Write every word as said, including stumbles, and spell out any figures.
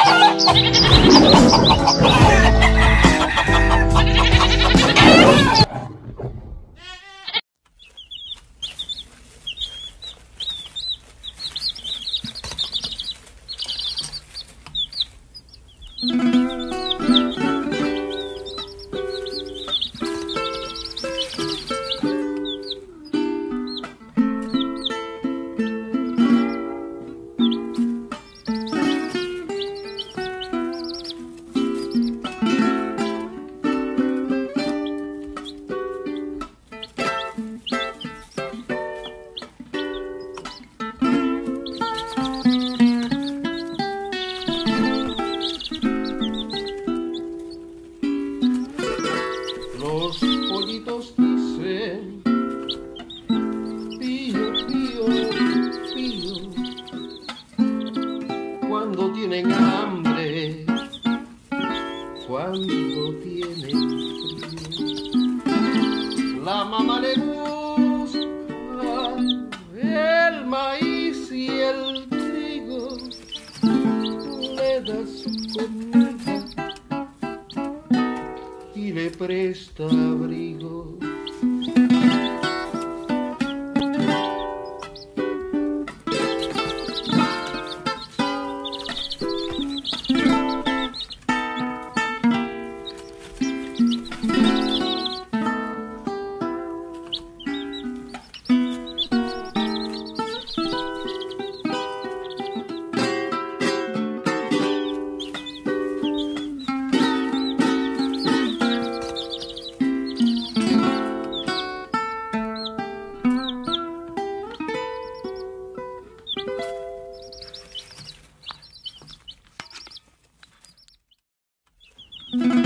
Los pollitos dicen pío, pío, pío cuando tienen hambre, cuando tienen frío. La mamá le gusta el maíz y el trigo, le da su comida y le presta abrigo. Mm-hmm.